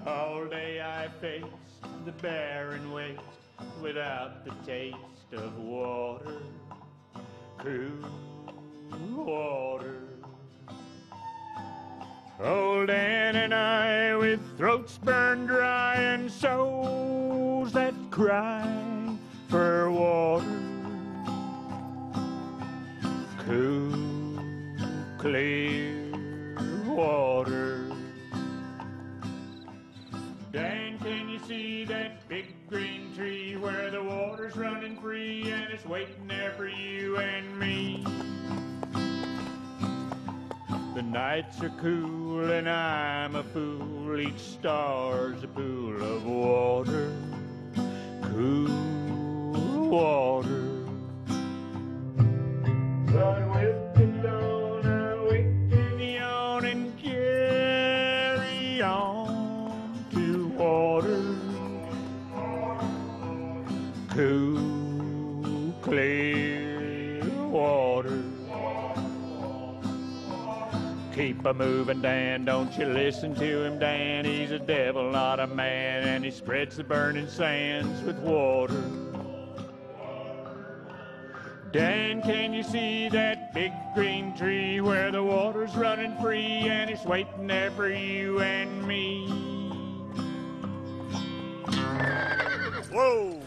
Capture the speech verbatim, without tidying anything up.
All day I face the barren waste without the taste of water, cool water. Old Dan and I with throats burned dry and souls that cry for water, cool, clear water. Dan, can you see that big green tree where the water's running free and it's waiting there for you and me? The nights are cool and I'm a fool, each star's a pool of water, cool water. Run with the dawn, awake to the yawn and carry on to water, cool, clear water. Keep a moving, Dan, don't you listen to him, Dan. He's a devil, not a man, and he spreads the burning sands with water. Dan, can you see that big green tree where the water's running free and it's waiting there for you and me? Whoa!